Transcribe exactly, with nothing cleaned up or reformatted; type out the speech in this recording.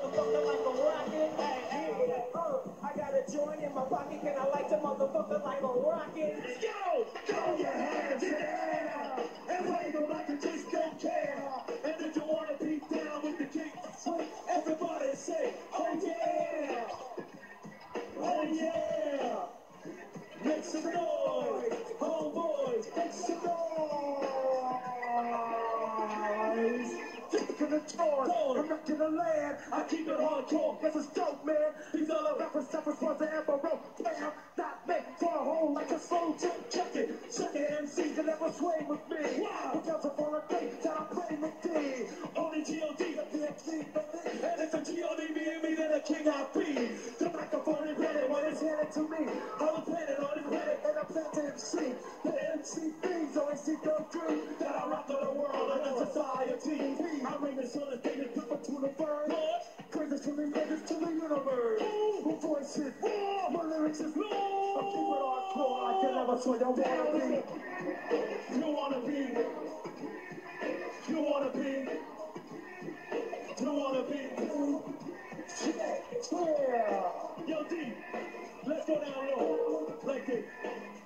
motherfucker like a rocket. Hey, hey, uh, I got a joint in my pocket, and I like to motherfucker like a rocket. Let's go! Throw your hands in the air and wave them like you just don't care. And if you wanna be down with the king, sweet, everybody say, oh yeah, oh yeah. Make some noise, homeboys, make some noise. Take the tour, I'm not gonna land. I keep it hardcore, this is dope, man. These other rappers suffer for the emperor. Bam, not meant for a hole like a slow jump. Check it, check it, M Cs can never sway with me. Wow, because of all the things that I play with D. Only G O D, the P X D, and if a G O D be in me, then the king I be. The microphone is ready when it's handed to me. All the planet, all the planet, and I'm back to M C. The M C things always see the dream that I rock on the world and the society. I bring the sun and thing and put to the bird. Praises to the niggas to the universe. Who voice it? My lyrics is low. I keep it hardcore, I can never slow your down. You wanna be? You wanna be? You wanna be? Yeah. Yo, D, let's go down low like this.